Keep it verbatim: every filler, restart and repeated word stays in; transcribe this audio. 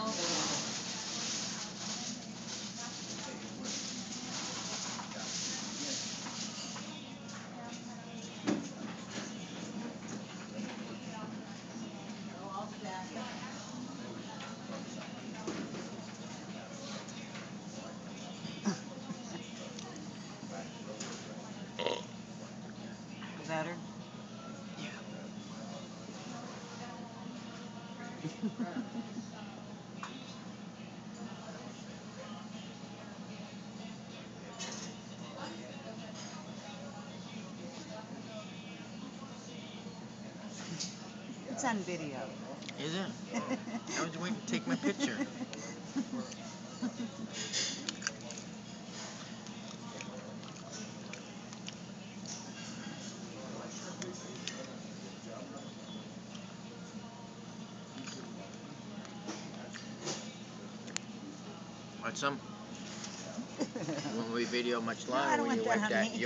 Is that her? It's on video. Is it? I was waiting to take my picture. Want some? You want me to video much No, I longer don't when you want that wipe on that? me.